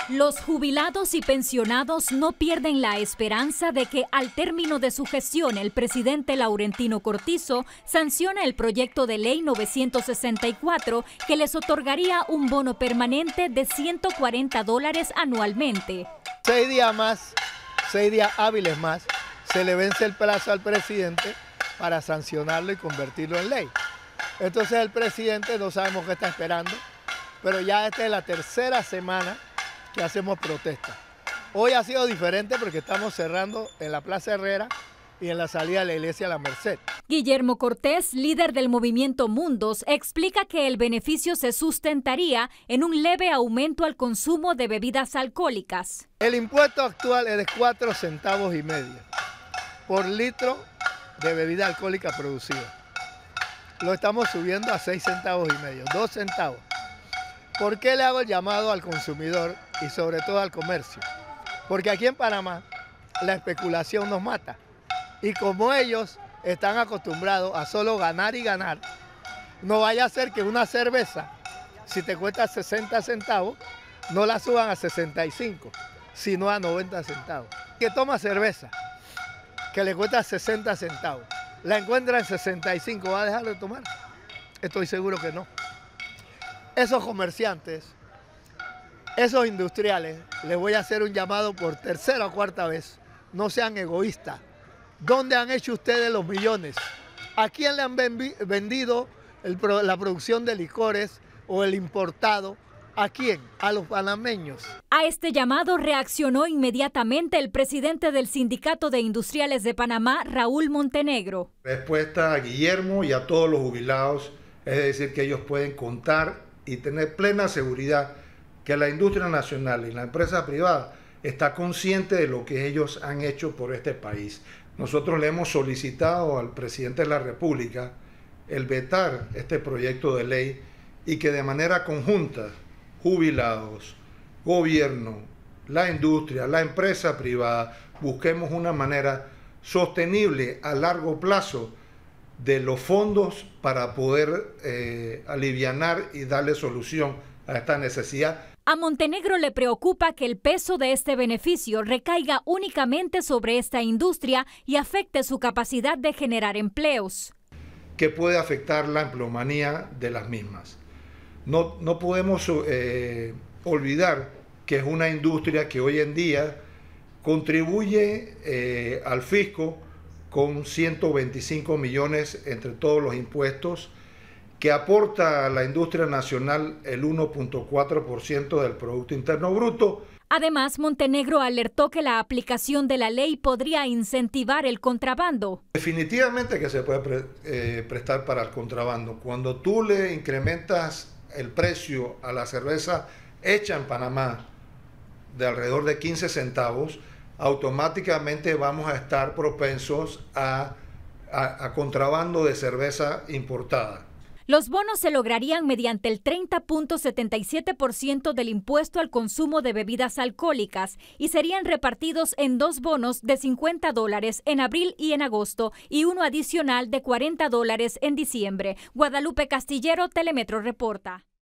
Los jubilados y pensionados no pierden la esperanza de que al término de su gestión el presidente Laurentino Cortizo sancione el proyecto de ley 964 que les otorgaría un bono permanente de $140 anualmente. 6 días más, 6 días hábiles más, se le vence el plazo al presidente para sancionarlo y convertirlo en ley. Entonces el presidente no sabemos qué está esperando, pero ya esta es la tercera semana que hacemos protesta. Hoy ha sido diferente porque estamos cerrando en la Plaza Herrera y en la salida de la iglesia La Merced. Guillermo Cortés, líder del movimiento Mundos, explica que el beneficio se sustentaría en un leve aumento al consumo de bebidas alcohólicas. El impuesto actual es de 4,5 centavos por litro de bebida alcohólica producida. Lo estamos subiendo a 6,5 centavos, 2 centavos. ¿Por qué le hago el llamado al consumidor y sobre todo al comercio? Porque aquí en Panamá la especulación nos mata. Y como ellos están acostumbrados a solo ganar y ganar, no vaya a ser que una cerveza, si te cuesta 60 centavos, no la suban a 65, sino a 90 centavos. Que toma cerveza, que le cuesta 60 centavos, la encuentra en 65, ¿va a dejar de tomar? Estoy seguro que no. Esos comerciantes, esos industriales, les voy a hacer un llamado por tercera o cuarta vez. No sean egoístas. ¿Dónde han hecho ustedes los millones? ¿A quién le han vendido la producción de licores o el importado? ¿A quién? A los panameños. A este llamado reaccionó inmediatamente el presidente del Sindicato de Industriales de Panamá, Raúl Montenegro. Respuesta a Guillermo y a todos los jubilados, es decir, que ellos pueden contar y tener plena seguridad que la industria nacional y la empresa privada está consciente de lo que ellos han hecho por este país. Nosotros le hemos solicitado al presidente de la República el vetar este proyecto de ley y que de manera conjunta, jubilados, gobierno, la industria, la empresa privada, busquemos una manera sostenible a largo plazo de los fondos para poder alivianar y darle solución a esta necesidad. A Montenegro le preocupa que el peso de este beneficio recaiga únicamente sobre esta industria y afecte su capacidad de generar empleos. Que puede afectar la empleomanía de las mismas. No podemos olvidar que es una industria que hoy en día contribuye al fisco con 125 millones entre todos los impuestos, que aporta a la industria nacional el 1.4% del Producto Interno Bruto. Además, Montenegro alertó que la aplicación de la ley podría incentivar el contrabando. Definitivamente que se puede prestar para el contrabando. Cuando tú le incrementas el precio a la cerveza hecha en Panamá de alrededor de 15 centavos, automáticamente vamos a estar propensos a contrabando de cerveza importada. Los bonos se lograrían mediante el 30.77% del impuesto al consumo de bebidas alcohólicas y serían repartidos en 2 bonos de $50 en abril y en agosto y uno adicional de $40 en diciembre. Guadalupe Castillero, Telemetro reporta.